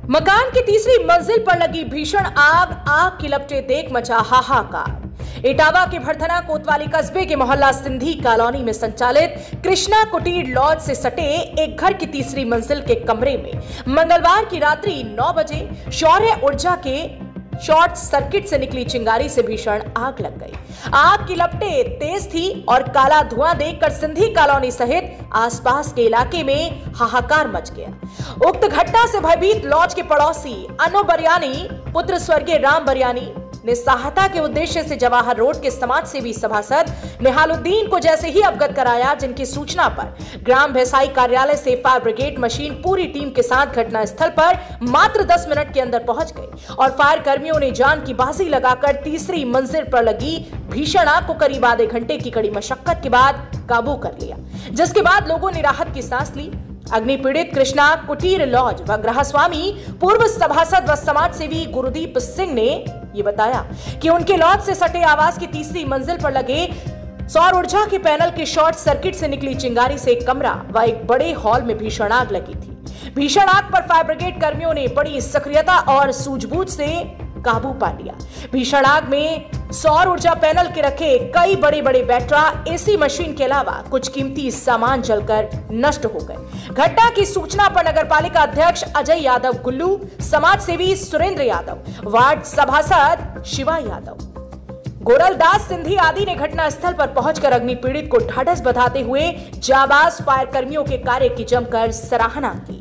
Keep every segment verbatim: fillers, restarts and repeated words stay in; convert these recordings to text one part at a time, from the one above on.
मकान की तीसरी मंजिल पर लगी भीषण आग आग की लपटें देख मचा हाहाकार। इटावा के भरथना कोतवाली कस्बे के मोहल्ला सिंधी कॉलोनी में संचालित कृष्णा कुटीर लॉज से सटे एक घर की तीसरी मंजिल के कमरे में मंगलवार की रात्रि नौ बजे सौर ऊर्जा के शॉर्ट सर्किट से निकली चिंगारी से भीषण आग लग गई। आग की लपटें तेज थी और काला धुआं देखकर सिंधी कॉलोनी सहित आसपास के इलाके में हाहाकार मच गया। उक्त घटना से भयभीत लॉज के पड़ोसी अनु बरियानी पुत्र स्वर्गीय राम बरियानी ने सहायता के उद्देश्य से जवाहर रोड के समाज सेवी सभासद निहालुद्दीन को जैसे ही अवगत कराया, जिनकी सूचना पर ग्राम भैसाई कार्यालय से फायर ब्रिगेड मशीन पूरी टीम के साथ घटना स्थल पर मात्र दस मिनट के अंदर पहुंच गए और फायर कर्मियों ने जान की बाजी लगाकर तीसरी मंजिल पर लगी भीषण आग को करीब आधे घंटे की कड़ी मशक्कत के बाद काबू कर लिया, जिसके बाद लोगों ने राहत की सांस ली। अग्नि पीड़ित कृष्णा कुटीर लॉज व गृहस्वामी पूर्व सभासद व समाज सेवी गुरुदीप सिंह ने ये बताया कि उनके लॉज से सटे आवास की तीसरी मंजिल पर लगे सौर ऊर्जा के पैनल के शॉर्ट सर्किट से निकली चिंगारी से एक कमरा व एक बड़े हॉल में भीषण आग लगी थी। भीषण आग पर फायर ब्रिगेड कर्मियों ने बड़ी सक्रियता और सूझबूझ से काबू पा लिया। भीषण आग में सौर ऊर्जा पैनल के रखे कई बड़े बड़े बैटरा, एसी मशीन के अलावा कुछ कीमती सामान जलकर नष्ट हो गए। घटना की सूचना पर नगरपालिका अध्यक्ष अजय यादव गुल्लू, समाज सेवी सुरेंद्र यादव, वार्ड सभासद शिवा यादव, गोरलदास सिंधी आदि ने घटना स्थल पर पहुंचकर अग्नि पीड़ित को ढाढ़स बंधाते हुए जाबाज फायर कर्मियों के कार्य की जमकर सराहना की।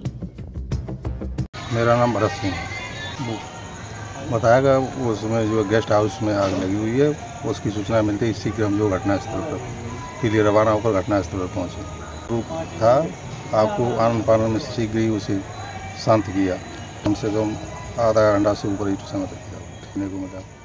मेरा नाम भरत सिंह है। बताया गया उसमें जो गेस्ट हाउस में आग लगी हुई है, उसकी सूचना मिलती है शीघ्र हम जो घटनास्थल पर के लिए रवाना होकर घटनास्थल पर पहुँचे। रूप था आपको आनंद पानंद में शीघ्र ही उसे शांत किया। कम से कम आधा घंटा से ऊपर ही समय तक किया को मिला।